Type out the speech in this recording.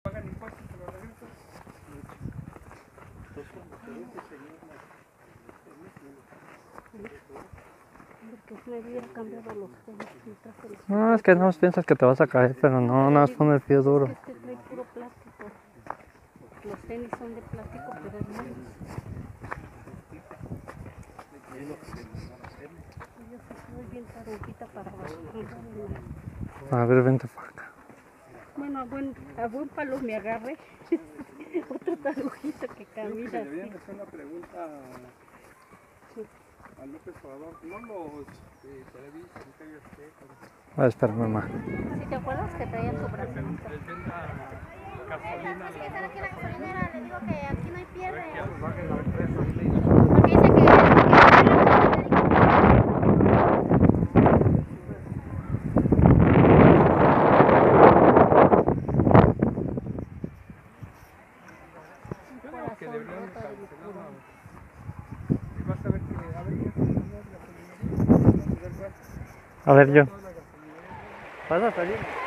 pagan impuestos, se lo regresan. No, es que no piensas que te vas a caer, pero no, no, es con el pie duro. Es que trae puro plástico. Los tenis son de plástico, pero es malo. Yo soy bien tarujita para abajo. A ver, vente para acá. Bueno, a buen palo me agarré. Otro tarujito que camina Creo que le así. deberían hacer una pregunta a López Obrador. No los televisan, TV Azteca. Espérame, mamá. ¿Sí te acuerdas que traía su brazo? Les venda gasolina. Es que están aquí en la gasolinera, le digo que aquí no hay pierde. Que ya los bajen a ver preso. Ahí le digo. Porque dice que Yo digo que deberían cancelar. Y vas a ver que, a ver, ¿qué es la gasolina? A ver, yo. ¿Vas a salir?